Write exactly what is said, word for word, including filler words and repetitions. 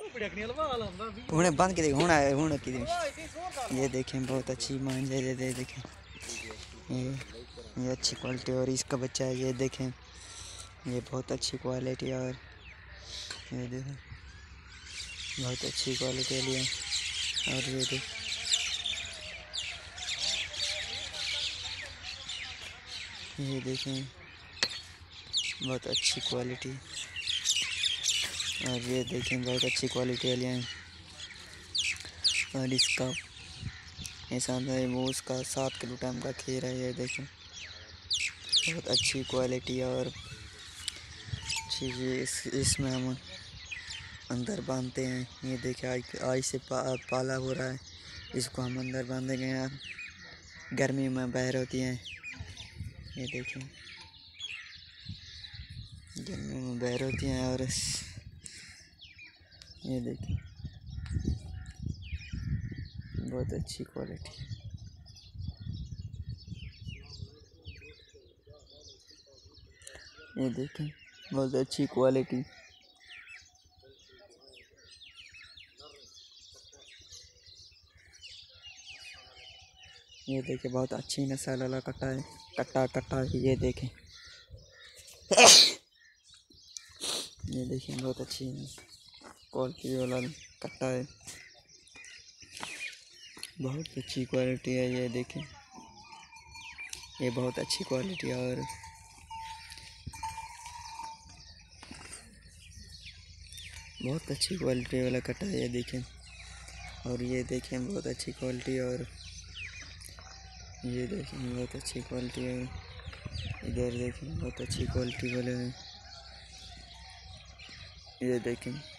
उन्हें बंद की होना है होना की ये देखें बहुत अच्छी मान ये दे देखें ये ये अच्छी क्वालिटी और इसका बच्चा है ये देखें ये बहुत अच्छी क्वालिटी और ये देखें बहुत अच्छी क्वालिटी वाली है और ये देख ये देखें बहुत अच्छी क्वालिटी और ये देखें बहुत अच्छी क्वालिटी वाली हैं और इसका ऐसा है वो उसका सात किलो टाइम का खीर है ये देखें बहुत अच्छी क्वालिटी और चीज़ इस इसमें हम अंदर बांधते हैं ये देखें आई आई से पा, पाला हो रहा है इसको हम अंदर बांधेंगे यार गर्मी में बाहर होती हैं ये देखें गर्मी में बाहर होती हैं और ये देखें बहुत अच्छी क्वालिटी ये देखें बहुत अच्छी क्वालिटी ये देखें बहुत अच्छी नस्ल वाला कट्टा है कट्टा कट्टा ये देखें ये देखें बहुत अच्छी क्वालिटी वाला कट्टा है बहुत अच्छी क्वालिटी है ये देखें ये बहुत अच्छी क्वालिटी और बहुत अच्छी क्वालिटी वाला कट्टा है ये देखें और ये देखें बहुत अच्छी क्वालिटी और ये देखें बहुत अच्छी क्वालिटी है इधर देखें बहुत अच्छी क्वालिटी वाले हैं ये देखें।